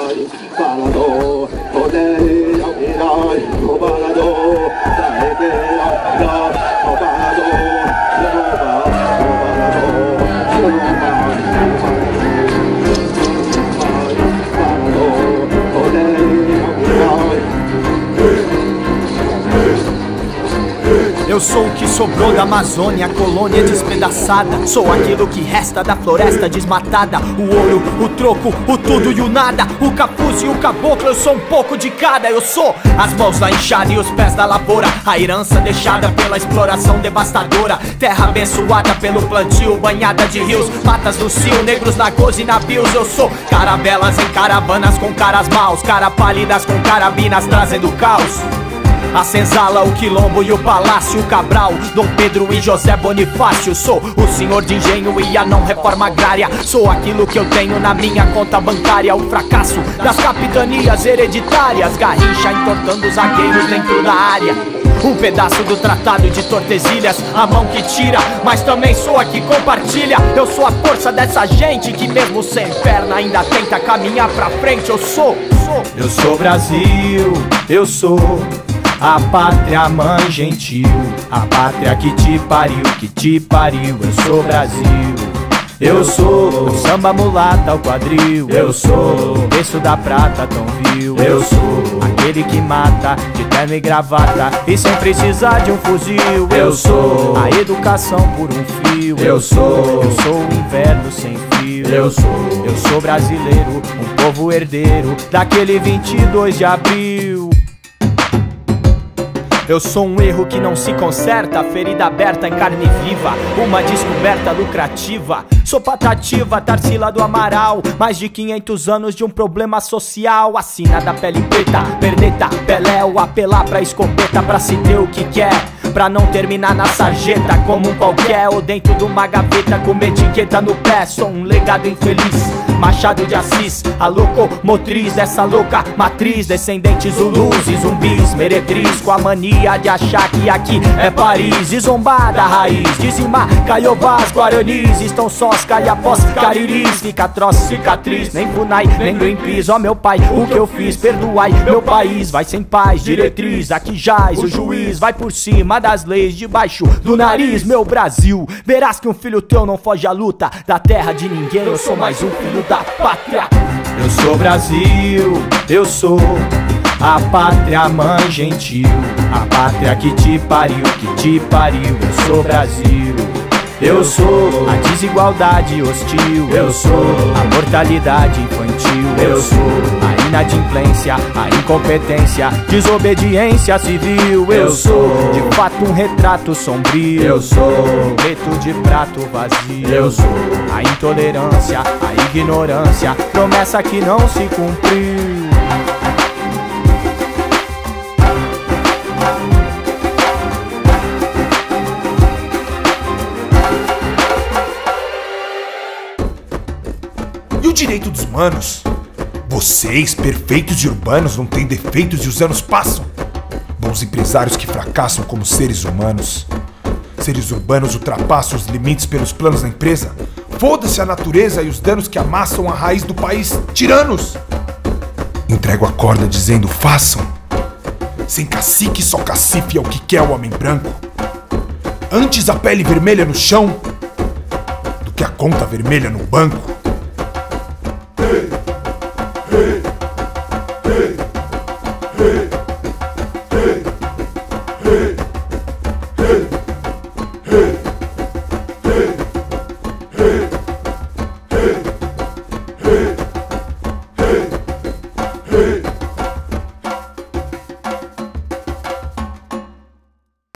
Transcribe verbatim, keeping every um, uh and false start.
Eu sou o que sobrou da Amazônia, a colônia despedaçada. Sou aquilo que resta da floresta desmatada. O ouro, o troco, o tudo e o nada, o capuz e o caboclo, eu sou um pouco de cada. Eu sou as mãos da enxada e os pés da lavoura, a herança deixada pela exploração devastadora. Terra abençoada pelo plantio, banhada de rios, matas do cio, negros, lagos e navios. Eu sou caravelas em caravanas com caras maus, cara pálidas com carabinas trazendo caos. A senzala, o quilombo e o palácio, o Cabral, Dom Pedro e José Bonifácio. Sou o senhor de engenho e a não reforma agrária. Sou aquilo que eu tenho na minha conta bancária. O fracasso das capitanias hereditárias, Garrincha entortando os zagueiros dentro da área. Um pedaço do tratado de Tordesilhas, a mão que tira, mas também sou a que compartilha. Eu sou a força dessa gente que mesmo sem perna ainda tenta caminhar pra frente. Eu sou, sou. Eu sou Brasil, eu sou a pátria mãe gentil, a pátria que te pariu, que te pariu. Eu sou Brasil, eu sou o samba mulata ao quadril. Eu sou o berço da prata tão vil. Eu sou aquele que mata de terno e gravata e sem precisar de um fuzil. Eu sou a educação por um fio. Eu sou, eu sou o inverno sem fio. Eu sou, eu sou brasileiro, um povo herdeiro daquele vinte e dois de abril. Eu sou um erro que não se conserta, ferida aberta em carne viva, uma descoberta lucrativa. Sou Patativa, Tarsila do Amaral, mais de quinhentos anos de um problema social. Assina da pele preta, perneta, Peléu, apelar pra escopeta pra se ter o que quer, pra não terminar na sarjeta como um qualquer, ou dentro de uma gaveta com uma etiqueta no pé. Sou um legado infeliz, Machado de Assis, a locomotriz dessa louca matriz. Descendentes zulus e zumbis, meretriz, com a mania de achar que aqui é Paris. E zombar da raiz, dizimar caiovás, guaranis, estão sós, caiapós, cariris. Fica troço, cicatriz, nem Funai, nem Greenpeace. Ó meu pai, o que eu fiz, perdoai, meu país vai sem paz, diretriz, aqui jaz o juiz, vai por cima das leis, debaixo do nariz. Meu Brasil, verás que um filho teu não foge à luta da terra de ninguém. Eu sou mais um filho da pátria. Eu sou Brasil, eu sou a pátria mãe gentil, a pátria que te pariu, que te pariu. Eu sou Brasil, eu sou a desigualdade hostil. Eu sou a mortalidade infantil. Eu sou a inadimplência, a incompetência, desobediência civil. Eu sou de fato um retrato sombrio. Eu sou um preto de prato vazio. Eu sou a intolerância, a ignorância, promessa que não se cumpriu. E o direito dos humanos? Vocês, perfeitos e urbanos, não têm defeitos e os anos passam. Bons empresários que fracassam como seres humanos. Seres urbanos ultrapassam os limites pelos planos da empresa. Foda-se a natureza e os danos que amassam a raiz do país. Tiranos! Entrego a corda dizendo façam. Sem cacique, só cacife é o que quer o homem branco. Antes a pele vermelha no chão do que a conta vermelha no banco. Hey!